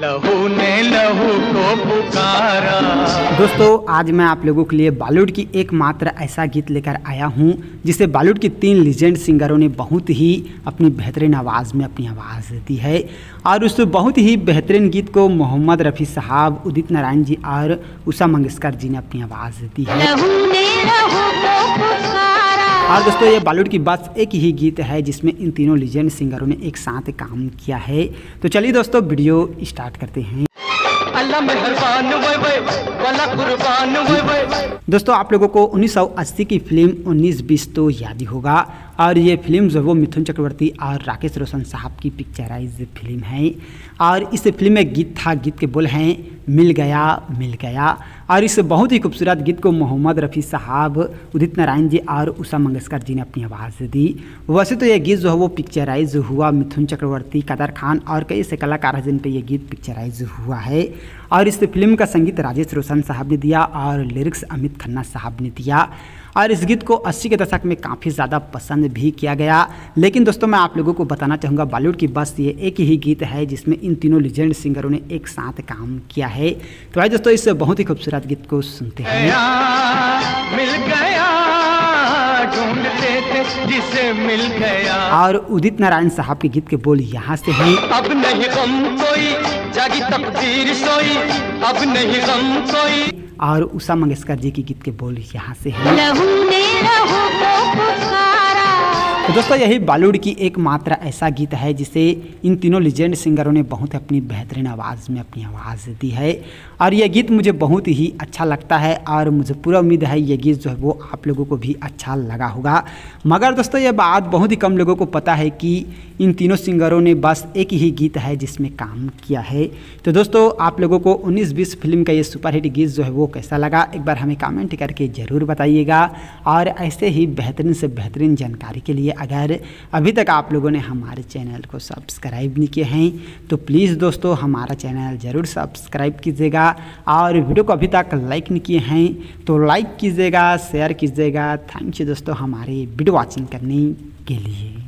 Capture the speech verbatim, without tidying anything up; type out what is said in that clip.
लहू ने लहू को पुकारा। दोस्तों आज मैं आप लोगों के लिए बॉलीवुड की एकमात्र ऐसा गीत लेकर आया हूं जिसे बॉलीवुड की तीन लीजेंड सिंगरों ने बहुत ही अपनी बेहतरीन आवाज़ में अपनी आवाज़ दी है और उस बहुत ही बेहतरीन गीत को मोहम्मद रफ़ी साहब, उदित नारायण जी और उषा मंगेशकर जी ने अपनी आवाज़ दी है। और दोस्तों ये बॉलीवुड की बस एक ही गीत है जिसमें इन तीनों लीजेंड सिंगरों ने एक साथ काम किया है। तो चलिए दोस्तों वीडियो स्टार्ट करते हैं। दोस्तों आप लोगों को उन्नीस सौ अस्सी की फिल्म उन्नीस बीस तो याद ही होगा और ये फिल्म जो वो मिथुन चक्रवर्ती और राकेश रोशन साहब की पिक्चराइज फिल्म है और इस फिल्म में गीत था, गीत के बोल हैं मिल गया मिल गया। और इस बहुत ही खूबसूरत गीत को मोहम्मद रफ़ी साहब, उदित नारायण जी और उषा मंगेशकर जी ने अपनी आवाज़ दी। वैसे तो ये गीत जो है वो पिक्चराइज हुआ मिथुन चक्रवर्ती, कादर खान और कई ऐसे कलाकार हैं जिन पे ये गीत पिक्चराइज हुआ है। और इस फिल्म का संगीत राजेश रोशन साहब ने दिया और लिरिक्स अमित खन्ना साहब ने दिया। और इस गीत को अस्सी के दशक में काफ़ी ज़्यादा पसंद भी किया गया। लेकिन दोस्तों मैं आप लोगों को बताना चाहूँगा बॉलीवुड की बस ये एक ही गीत है जिसमें इन तीनों लीजेंड सिंगरों ने एक साथ काम किया है। तो आइए दोस्तों इस बहुत ही खूबसूरत गीत को सुनते हैं। मिल गया ढूंढते थे जिसे मिल गया। और उदित नारायण साहब के गीत के बोल यहाँ से हैं। अब नहीं गम कोई जागी तकदीर सोई, अब नहीं गम कोई। और उषा मंगेशकर जी की गीत के बोल यहाँ से हैं। तो दोस्तों यही बॉलीवुड की एकमात्र ऐसा गीत है जिसे इन तीनों लीजेंड सिंगरों ने बहुत अपनी बेहतरीन आवाज़ में अपनी आवाज़ दी है। और ये गीत मुझे बहुत ही अच्छा लगता है और मुझे पूरा उम्मीद है ये गीत जो है वो आप लोगों को भी अच्छा लगा होगा। मगर दोस्तों ये बात बहुत ही कम लोगों को पता है कि इन तीनों सिंगरों ने बस एक ही गीत है जिसमें काम किया है। तो दोस्तों आप लोगों को उन्नीस बीस फिल्म का ये सुपरहिट गीत जो है वो कैसा लगा एक बार हमें कमेंट करके ज़रूर बताइएगा। और ऐसे ही बेहतरीन से बेहतरीन जानकारी के लिए अगर अभी तक आप लोगों ने हमारे चैनल को सब्सक्राइब नहीं किए हैं तो प्लीज़ दोस्तों हमारा चैनल ज़रूर सब्सक्राइब कीजिएगा। और वीडियो को अभी तक लाइक नहीं किए हैं तो लाइक कीजिएगा, शेयर कीजिएगा। थैंक यू दोस्तों हमारे वीडियो वॉचिंग करने के लिए।